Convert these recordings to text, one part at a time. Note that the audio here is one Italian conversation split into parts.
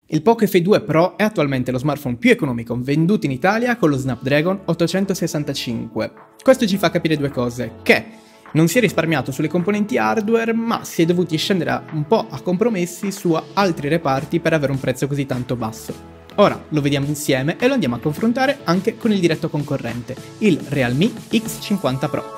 Il Poco F2 Pro è attualmente lo smartphone più economico venduto in Italia con lo Snapdragon 865. Questo ci fa capire due cose, che non si è risparmiato sulle componenti hardware, ma si è dovuti scendere un po' a compromessi su altri reparti per avere un prezzo così tanto basso. Ora lo vediamo insieme e lo andiamo a confrontare anche con il diretto concorrente, il Realme X50 Pro.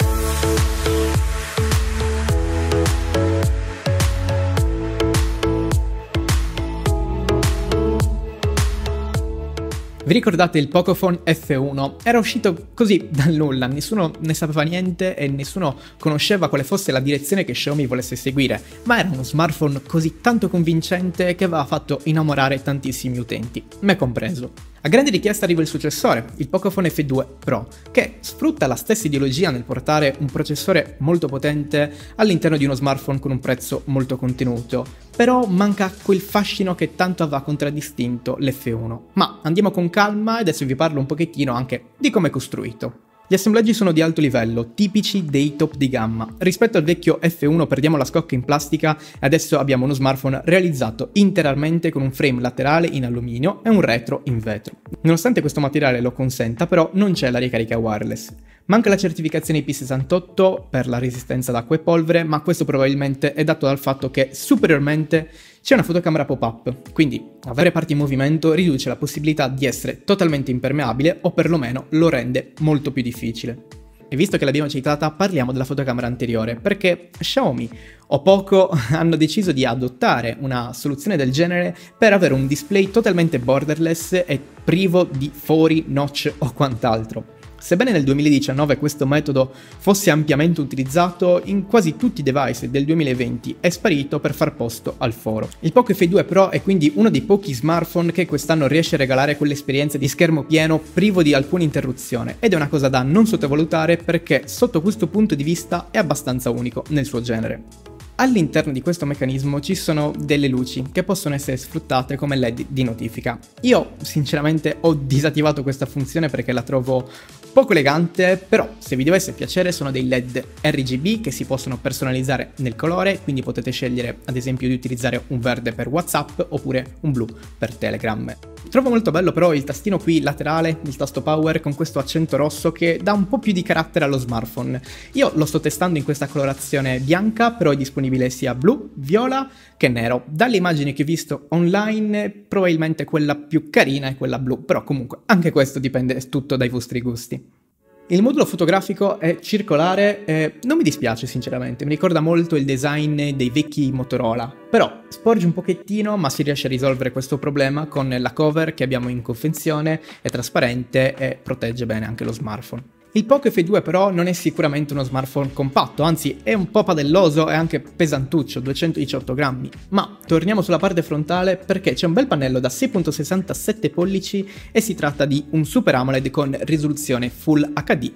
Vi ricordate il Pocophone F1? Era uscito così dal nulla, nessuno ne sapeva niente e nessuno conosceva quale fosse la direzione che Xiaomi volesse seguire, ma era uno smartphone così tanto convincente che aveva fatto innamorare tantissimi utenti, me compreso. A grande richiesta arriva il successore, il Pocophone F2 Pro, che sfrutta la stessa ideologia nel portare un processore molto potente all'interno di uno smartphone con un prezzo molto contenuto, però manca quel fascino che tanto aveva contraddistinto l'F1. Ma andiamo con calma e adesso vi parlo un pochettino anche di come è costruito. Gli assemblaggi sono di alto livello, tipici dei top di gamma. Rispetto al vecchio F1 perdiamo la scocca in plastica e adesso abbiamo uno smartphone realizzato interamente con un frame laterale in alluminio e un retro in vetro. Nonostante questo materiale lo consenta, però non c'è la ricarica wireless. Manca la certificazione IP68 per la resistenza ad acqua e polvere, ma questo probabilmente è dato dal fatto che superiormente c'è una fotocamera pop-up, quindi avere parti in movimento riduce la possibilità di essere totalmente impermeabile o perlomeno lo rende molto più difficile. E visto che l'abbiamo citata, parliamo della fotocamera anteriore, perché Xiaomi o Poco hanno deciso di adottare una soluzione del genere per avere un display totalmente borderless e privo di fori, notch o quant'altro. Sebbene nel 2019 questo metodo fosse ampiamente utilizzato, in quasi tutti i device del 2020 è sparito per far posto al foro. Il Poco F2 Pro è quindi uno dei pochi smartphone che quest'anno riesce a regalare quell'esperienza di schermo pieno privo di alcuna interruzione, ed è una cosa da non sottovalutare perché sotto questo punto di vista è abbastanza unico nel suo genere. All'interno di questo meccanismo ci sono delle luci che possono essere sfruttate come LED di notifica. Io sinceramente ho disattivato questa funzione perché la trovo poco elegante, però se vi dovesse piacere sono dei LED RGB che si possono personalizzare nel colore, quindi potete scegliere ad esempio di utilizzare un verde per WhatsApp oppure un blu per Telegram. Trovo molto bello però il tastino qui laterale, il tasto power con questo accento rosso che dà un po' più di carattere allo smartphone. Io lo sto testando in questa colorazione bianca, però è disponibile sia blu, viola che nero. Dalle immagini che ho visto online probabilmente quella più carina è quella blu, però comunque anche questo dipende tutto dai vostri gusti. Il modulo fotografico è circolare e non mi dispiace sinceramente, mi ricorda molto il design dei vecchi Motorola, però sporge un pochettino ma si riesce a risolvere questo problema con la cover che abbiamo in confezione, è trasparente e protegge bene anche lo smartphone. Il Poco F2 però non è sicuramente uno smartphone compatto, anzi è un po' padelloso e anche pesantuccio, 218 grammi. Ma torniamo sulla parte frontale perché c'è un bel pannello da 6.67 pollici e si tratta di un Super AMOLED con risoluzione Full HD+.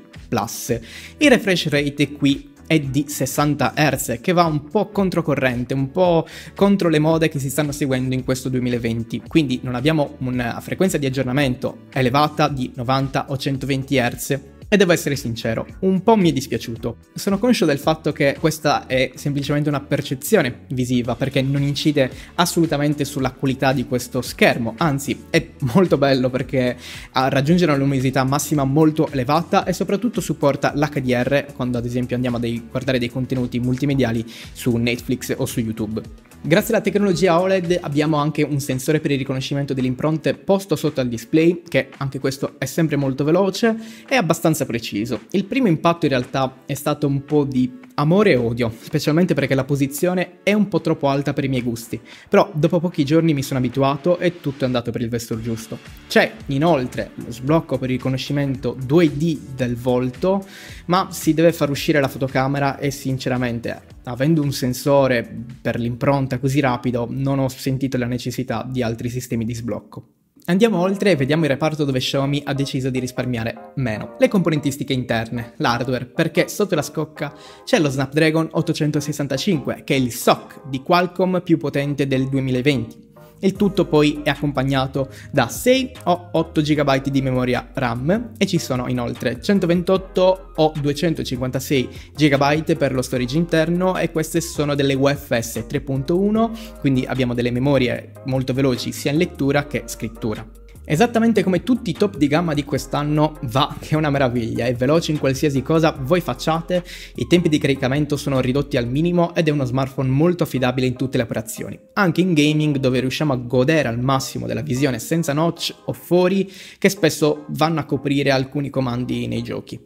Il refresh rate qui è di 60 Hz, che va un po' controcorrente, un po' contro le mode che si stanno seguendo in questo 2020, quindi non abbiamo una frequenza di aggiornamento elevata di 90 o 120 Hz. E devo essere sincero, un po' mi è dispiaciuto. Sono conscio del fatto che questa è semplicemente una percezione visiva, perché non incide assolutamente sulla qualità di questo schermo, anzi è molto bello perché raggiunge una luminosità massima molto elevata e soprattutto supporta l'HDR quando ad esempio andiamo a guardare dei contenuti multimediali su Netflix o su YouTube. Grazie alla tecnologia OLED abbiamo anche un sensore per il riconoscimento delle impronte posto sotto al display, che anche questo è sempre molto veloce e abbastanza preciso. Il primo impatto in realtà è stato un po' di amore e odio, specialmente perché la posizione è un po' troppo alta per i miei gusti, però dopo pochi giorni mi sono abituato e tutto è andato per il verso giusto. C'è inoltre lo sblocco per il riconoscimento 2D del volto, ma si deve far uscire la fotocamera e sinceramente, avendo un sensore per l'impronta così rapido, non ho sentito la necessità di altri sistemi di sblocco. Andiamo oltre e vediamo il reparto dove Xiaomi ha deciso di risparmiare meno. Le componentistiche interne, l'hardware, perché sotto la scocca c'è lo Snapdragon 865, che è il SoC di Qualcomm più potente del 2020. Il tutto poi è accompagnato da 6 o 8 GB di memoria RAM e ci sono inoltre 128 o 256 GB per lo storage interno, e queste sono delle UFS 3.1, quindi abbiamo delle memorie molto veloci sia in lettura che scrittura. Esattamente come tutti i top di gamma di quest'anno va, che è una meraviglia, è veloce in qualsiasi cosa voi facciate, i tempi di caricamento sono ridotti al minimo ed è uno smartphone molto affidabile in tutte le operazioni, anche in gaming dove riusciamo a godere al massimo della visione senza notch o fori che spesso vanno a coprire alcuni comandi nei giochi.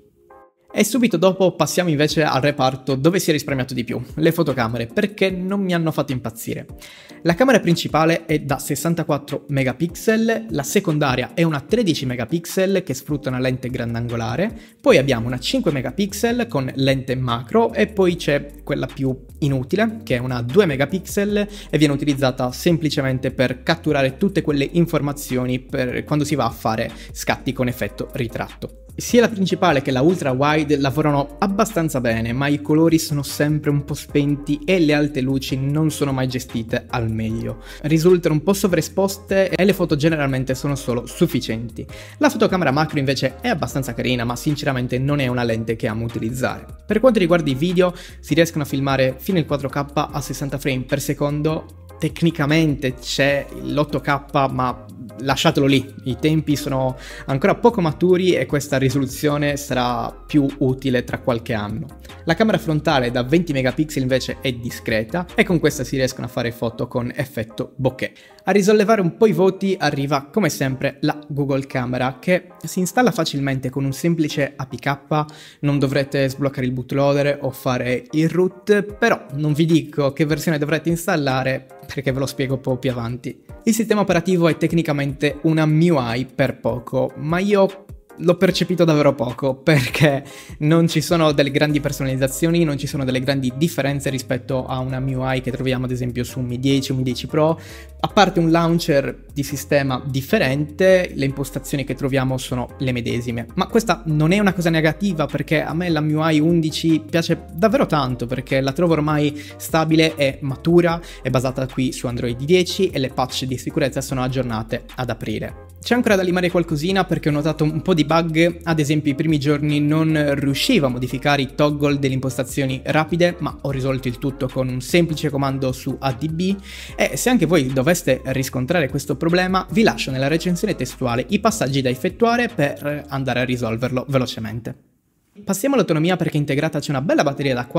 E subito dopo passiamo invece al reparto dove si è risparmiato di più, le fotocamere, perché non mi hanno fatto impazzire. La camera principale è da 64 megapixel, la secondaria è una 13 megapixel che sfrutta una lente grandangolare, poi abbiamo una 5 megapixel con lente macro e poi c'è quella più inutile che è una 2 megapixel e viene utilizzata semplicemente per catturare tutte quelle informazioni per quando si va a fare scatti con effetto ritratto. Sia la principale che la ultra wide lavorano abbastanza bene, ma i colori sono sempre un po' spenti e le alte luci non sono mai gestite al meglio. Risultano un po' sovraesposte e le foto generalmente sono solo sufficienti. La fotocamera macro invece è abbastanza carina, ma sinceramente non è una lente che amo utilizzare. Per quanto riguarda i video, si riescono a filmare fino in 4K a 60 frame per secondo. Tecnicamente c'è l'8K, ma lasciatelo lì, i tempi sono ancora poco maturi e questa risoluzione sarà più utile tra qualche anno. La camera frontale da 20 megapixel invece è discreta e con questa si riescono a fare foto con effetto bokeh. A risollevare un po' i voti arriva come sempre la Google Camera, che si installa facilmente con un semplice APK, non dovrete sbloccare il bootloader o fare il root, però non vi dico che versione dovrete installare perché ve lo spiego un po' più avanti. Il sistema operativo è tecnicamente una MIUI per poco, ma io l'ho percepito davvero poco perché non ci sono delle grandi personalizzazioni, non ci sono delle grandi differenze rispetto a una MIUI che troviamo ad esempio su un Mi 10 o Mi 10 Pro, a parte un launcher di sistema differente, le impostazioni che troviamo sono le medesime. Ma questa non è una cosa negativa perché a me la MIUI 11 piace davvero tanto perché la trovo ormai stabile e matura, è basata qui su Android 10 e le patch di sicurezza sono aggiornate ad aprile. C'è ancora da limare qualcosina perché ho notato un po' di bug, ad esempio i primi giorni non riuscivo a modificare i toggle delle impostazioni rapide, ma ho risolto il tutto con un semplice comando su ADB e se anche voi doveste riscontrare questo problema vi lascio nella recensione testuale i passaggi da effettuare per andare a risolverlo velocemente. Passiamo all'autonomia perché integrata c'è una bella batteria da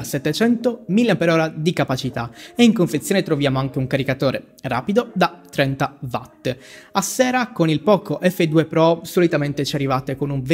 4700 mAh di capacità e in confezione troviamo anche un caricatore rapido da 30 watt. A sera con il Poco F2 Pro solitamente ci arrivate con un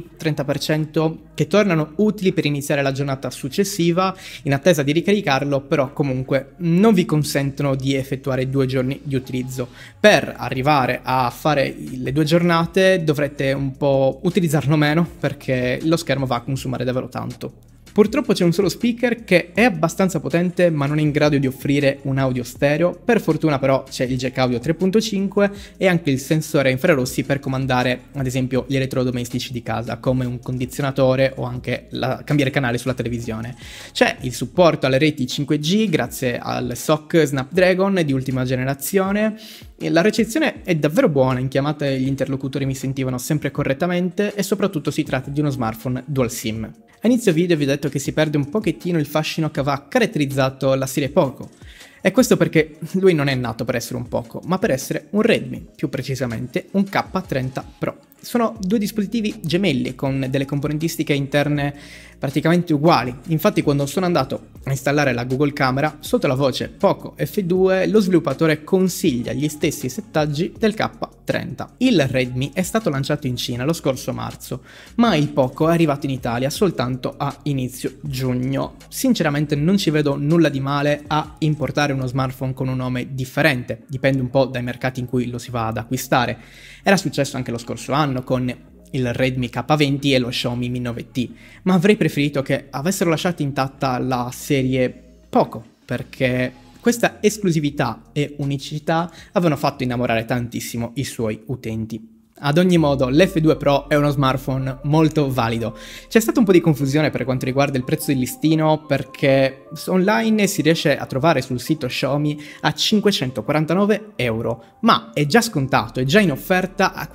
20-30% che tornano utili per iniziare la giornata successiva in attesa di ricaricarlo, però comunque non vi consentono di effettuare 2 giorni di utilizzo. Per arrivare a fare le 2 giornate dovrete un po' utilizzarlo meno perché lo schermo va a consumare davvero tanto. Purtroppo c'è un solo speaker che è abbastanza potente ma non è in grado di offrire un audio stereo, per fortuna però c'è il jack audio 3.5 e anche il sensore infrarossi per comandare ad esempio gli elettrodomestici di casa come un condizionatore o anche cambiare canale sulla televisione. C'è il supporto alle reti 5G grazie al SoC Snapdragon di ultima generazione. La ricezione è davvero buona, in chiamata gli interlocutori mi sentivano sempre correttamente e soprattutto si tratta di uno smartphone dual SIM. A inizio video vi ho detto che si perde un pochettino il fascino che aveva caratterizzato la serie Poco. E questo perché lui non è nato per essere un Poco, ma per essere un Redmi, più precisamente un K30 Pro. Sono due dispositivi gemelli con delle componentistiche interne praticamente uguali. Infatti quando sono andato a installare la Google Camera, sotto la voce Poco F2 lo sviluppatore consiglia gli stessi settaggi del K30. Il Redmi è stato lanciato in Cina lo scorso marzo, ma il Poco è arrivato in Italia soltanto a inizio giugno. Sinceramente non ci vedo nulla di male a importare uno smartphone con un nome differente, dipende un po' dai mercati in cui lo si va ad acquistare. Era successo anche lo scorso anno con il Redmi K20 e lo Xiaomi Mi 9T, ma avrei preferito che avessero lasciato intatta la serie Poco, perché questa esclusività e unicità avevano fatto innamorare tantissimo i suoi utenti. Ad ogni modo, l'F2 Pro è uno smartphone molto valido. C'è stata un po' di confusione per quanto riguarda il prezzo del listino perché online si riesce a trovare sul sito Xiaomi a 549 euro, ma è già scontato, è già in offerta a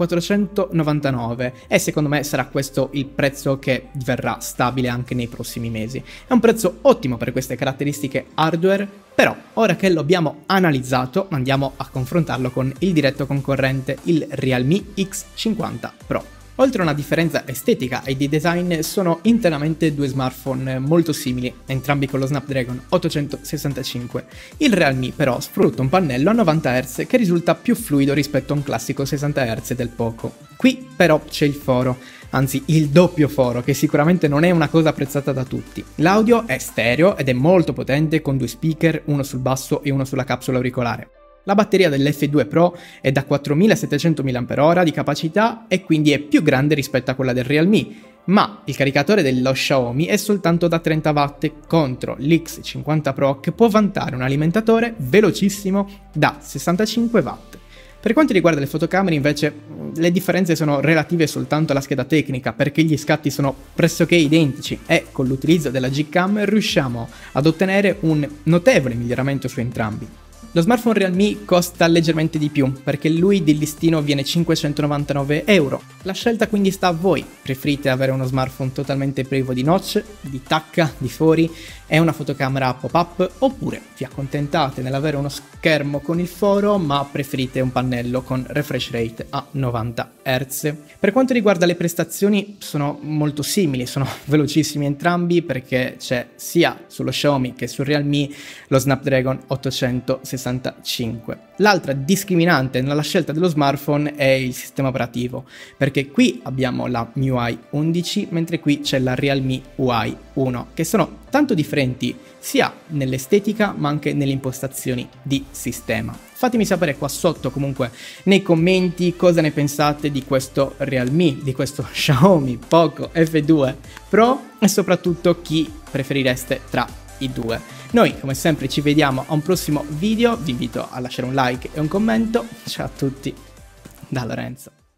499 e secondo me sarà questo il prezzo che verrà stabile anche nei prossimi mesi. È un prezzo ottimo per queste caratteristiche hardware, però ora che lo abbiamo analizzato andiamo a confrontarlo con il diretto concorrente, il Realme X50 Pro. Oltre a una differenza estetica e di design, sono internamente due smartphone molto simili, entrambi con lo Snapdragon 865. Il Realme però sfrutta un pannello a 90 Hz che risulta più fluido rispetto a un classico 60 Hz del Poco. Qui però c'è il foro, anzi il doppio foro, che sicuramente non è una cosa apprezzata da tutti. L'audio è stereo ed è molto potente con due speaker, uno sul basso e uno sulla capsula auricolare. La batteria dell'F2 Pro è da 4700 mAh di capacità e quindi è più grande rispetto a quella del Realme, ma il caricatore dello Xiaomi è soltanto da 30 watt contro l'X50 Pro che può vantare un alimentatore velocissimo da 65 watt. Per quanto riguarda le fotocamere invece le differenze sono relative soltanto alla scheda tecnica perché gli scatti sono pressoché identici e con l'utilizzo della Gcam riusciamo ad ottenere un notevole miglioramento su entrambi. Lo smartphone Realme costa leggermente di più perché lui di listino viene 599 euro. La scelta quindi sta a voi. Preferite avere uno smartphone totalmente privo di notch, di tacca, di fori e una fotocamera pop-up, oppure vi accontentate nell'avere uno schermo con il foro ma preferite un pannello con refresh rate a 90 Hz. Per quanto riguarda le prestazioni sono molto simili, sono velocissimi entrambi perché c'è sia sullo Xiaomi che sul Realme lo Snapdragon 865. L'altra discriminante nella scelta dello smartphone è il sistema operativo, perché qui abbiamo la MIUI 11 mentre qui c'è la Realme UI 1, che sono tanto differenti sia nell'estetica ma anche nelle impostazioni di sistema. Fatemi sapere qua sotto comunque nei commenti cosa ne pensate di questo Realme, di questo Xiaomi Poco F2 Pro e soprattutto chi preferireste tra i due. Noi come sempre ci vediamo a un prossimo video, vi invito a lasciare un like e un commento. Ciao a tutti da Lorenzo.